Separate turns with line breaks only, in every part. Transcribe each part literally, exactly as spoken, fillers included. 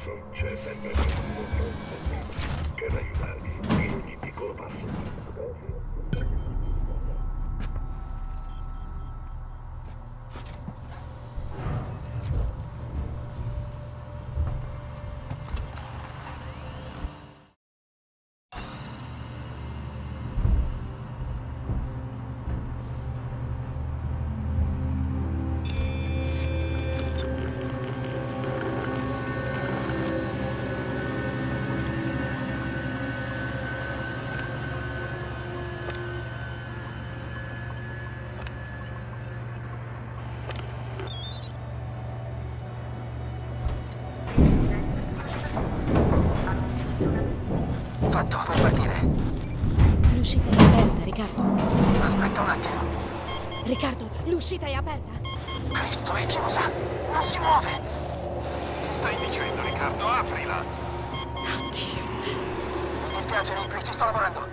C'è sempre qualcuno pronto per aiutarti in ogni piccolo passo.
Fatto, puoi partire.
L'uscita è aperta, Riccardo.
Aspetta un attimo.
Riccardo, l'uscita è aperta.
Cristo, è chiusa. Non si muove.
Che stai dicendo, Riccardo? Aprila!
Oddio.
Mi dispiace, Ripley, ci sto lavorando.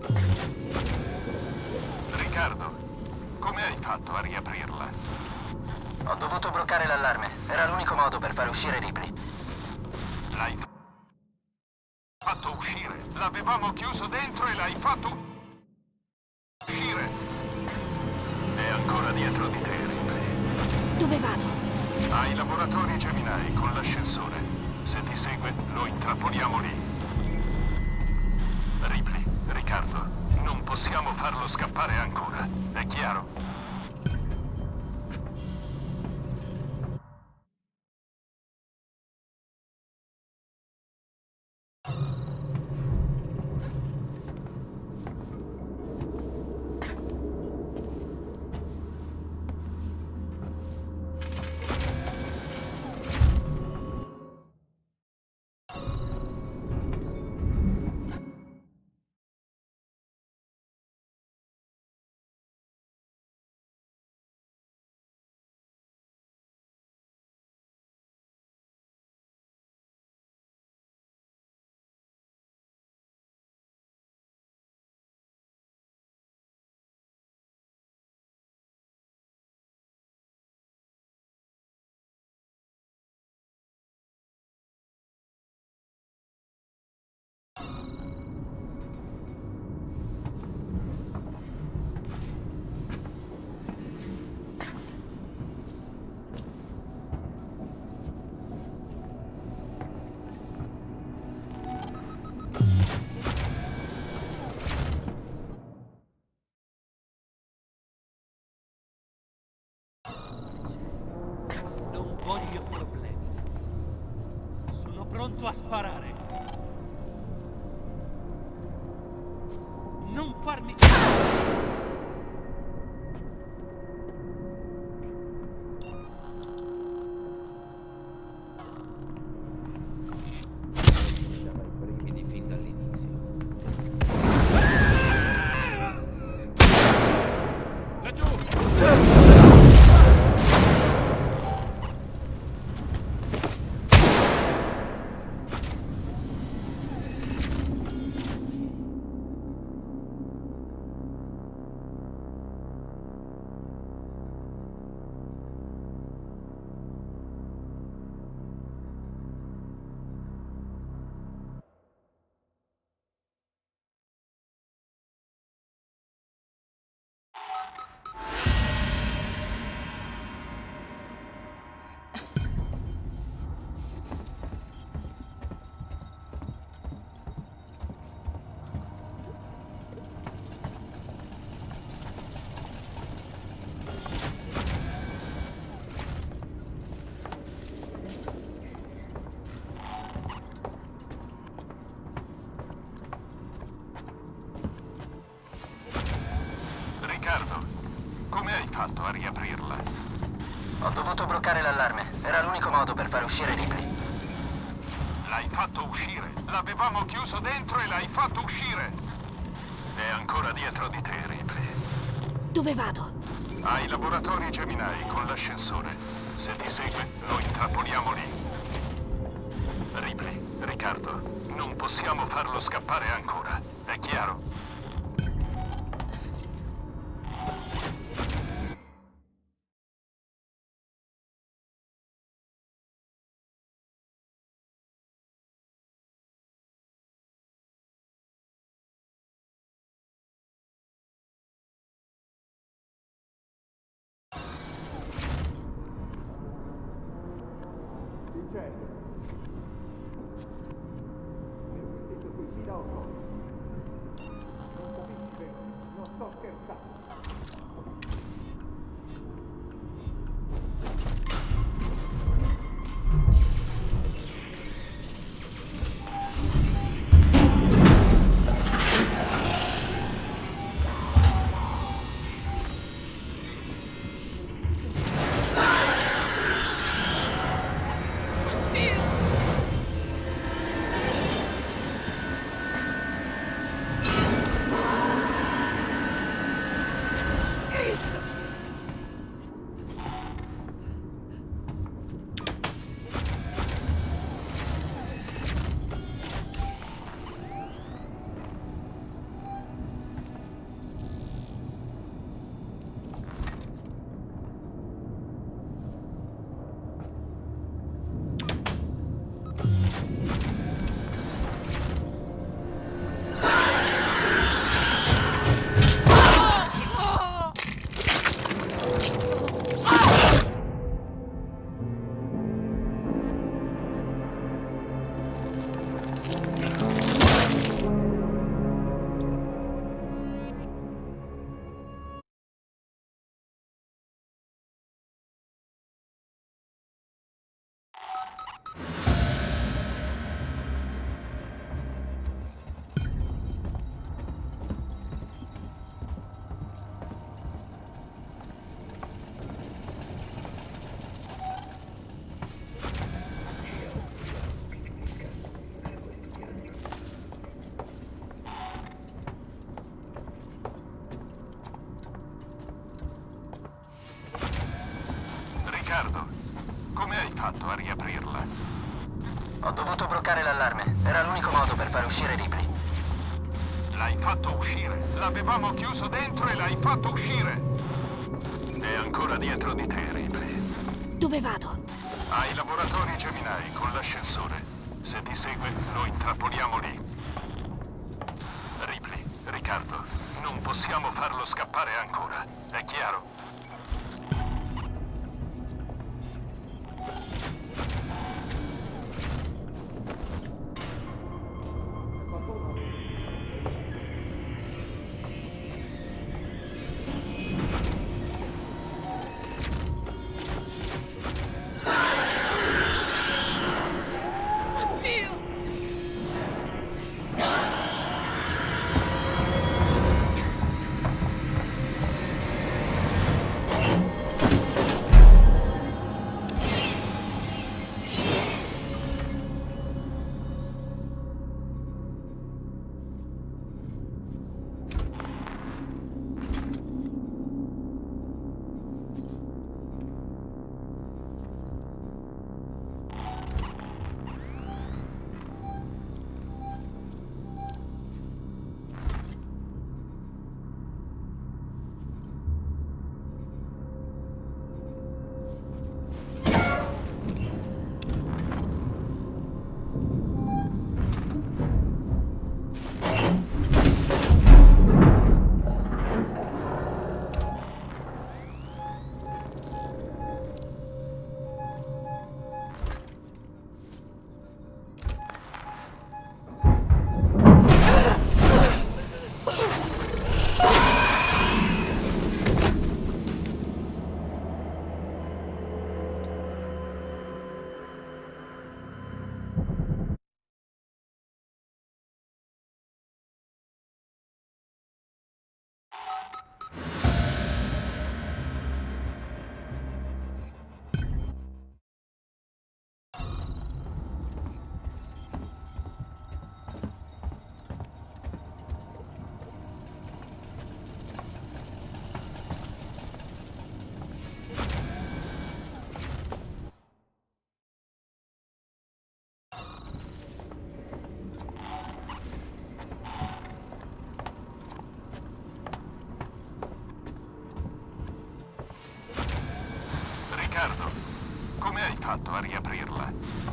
Riccardo, come hai fatto a riaprirla?
Ho dovuto bloccare l'allarme. Era l'unico modo per far uscire Ripley.
L'hai fatto uscire. L'avevamo chiuso dentro e l'hai fatto uscire. È ancora dietro di te, Ripley.
Dove vado?
Ai laboratori Gemini con l'ascensore. Se ti segue, lo intrappoliamo lì. Ripley, Riccardo, non possiamo farlo scappare ancora. È chiaro?
Non voglio problemi. Sono pronto a sparare. Non farmi sparare!
Brividi fin dall'inizio.
Laggiù!
Riccardo, come hai fatto a riaprirla?
Ho dovuto bloccare l'allarme. Era l'unico modo per far uscire Ripley.
L'hai fatto uscire. L'avevamo chiuso dentro e l'hai fatto uscire. È ancora dietro di te, Ripley.
Dove vado?
Ai laboratori Gemini con l'ascensore. Se ti segue, lo intrappoliamo lì. Ripley, Riccardo, non possiamo farlo scappare ancora. È chiaro? fatto a riaprirla?
Ho dovuto bloccare l'allarme. Era l'unico modo per fare uscire Ripley.
L'hai fatto uscire. L'avevamo chiuso dentro e l'hai fatto uscire. È ancora dietro di te, Ripley.
Dove vado?
Ai laboratori Gemini con l'ascensore. Se ti segue, lo intrappoliamo lì. Ripley, Riccardo, non possiamo farlo scappare ancora. È chiaro? Riccardo, come hai fatto a riaprirla?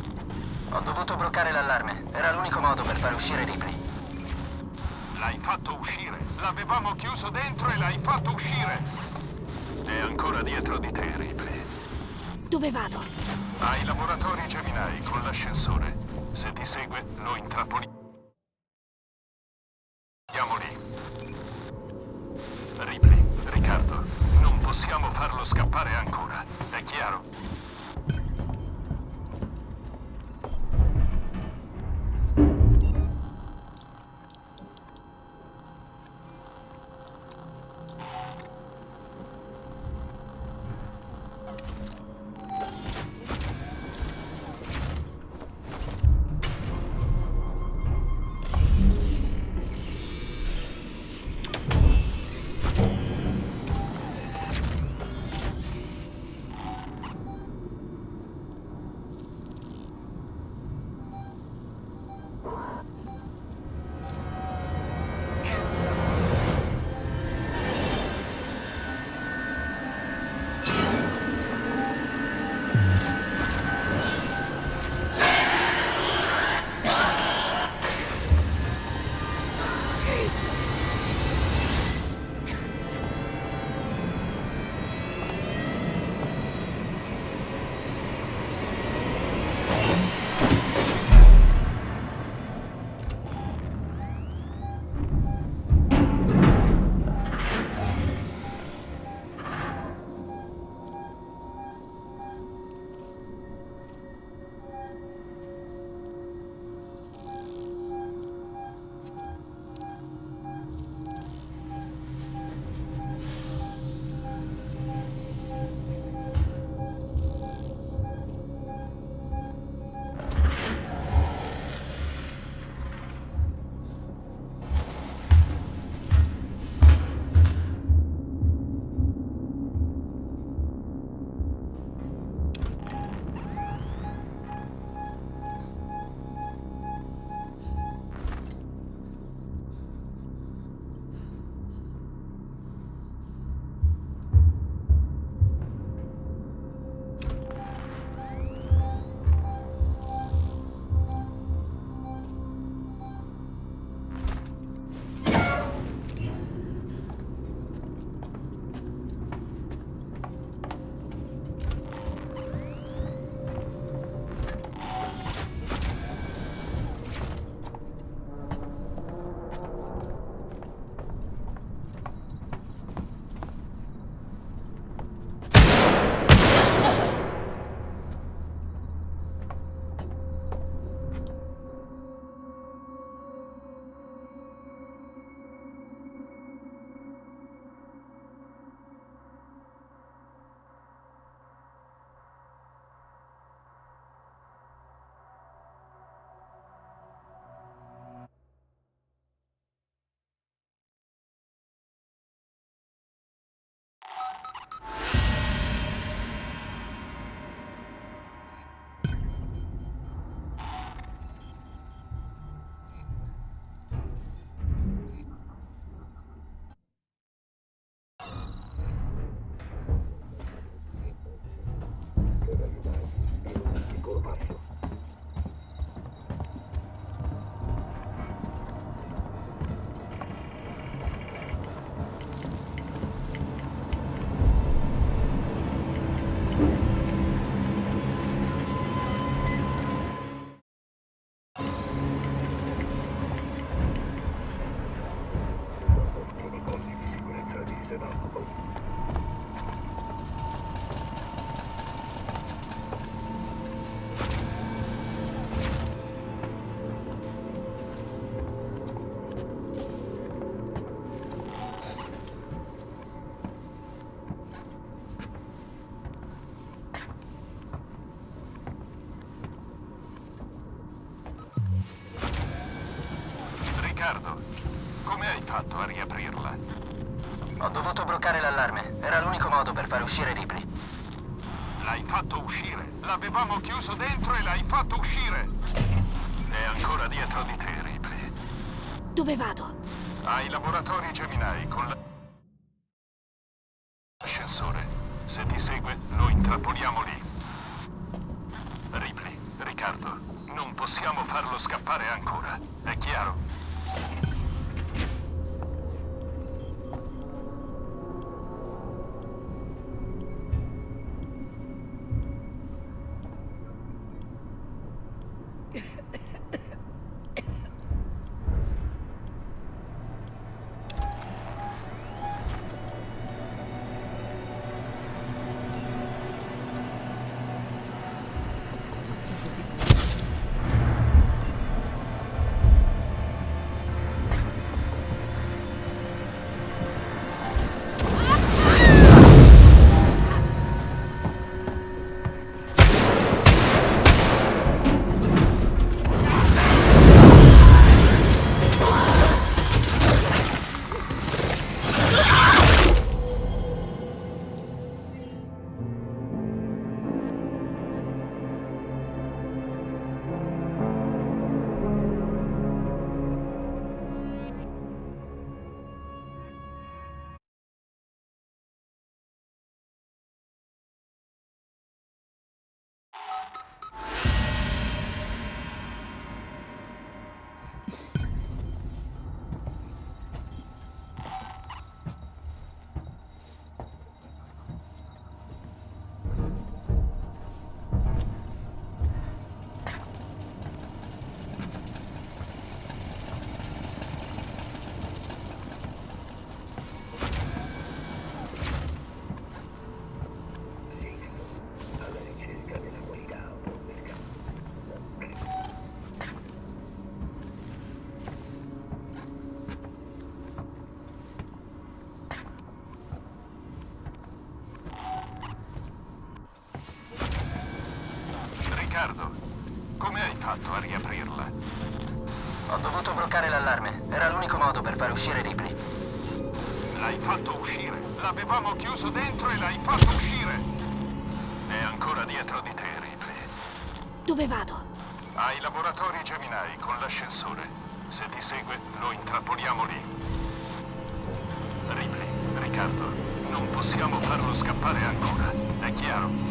Ho dovuto bloccare l'allarme. Era l'unico modo per fare uscire Ripley.
L'hai fatto uscire. L'avevamo chiuso dentro e l'hai fatto uscire. È ancora dietro di te, Ripley.
Dove vado?
Ai laboratori Gemini con l'ascensore. Se ti segue, lo intrappoliamo lì. Ripley, Riccardo, non possiamo farlo scappare ancora. È chiaro?
Sevastopol.
Riccardo, come hai fatto a riaprirla?
Ho dovuto bloccare l'allarme. Era l'unico modo per fare uscire Ripley.
L'hai fatto uscire. L'avevamo chiuso dentro e l'hai fatto uscire. È ancora dietro di te, Ripley.
Dove vado?
Ai laboratori Gemini con l'ascensore. Se ti segue, lo intrappoliamo lì. Ripley, Riccardo, non possiamo farlo scappare ancora. È chiaro? Riccardo, come hai fatto a riaprirla?
Ho dovuto bloccare l'allarme. Era l'unico modo per fare uscire Ripley.
L'hai fatto uscire. L'avevamo chiuso dentro e l'hai fatto uscire. È ancora dietro di te, Ripley.
Dove vado?
Ai laboratori Gemini con l'ascensore. Se ti segue, lo intrappoliamo lì. Ripley, Riccardo, non possiamo farlo scappare ancora. È chiaro?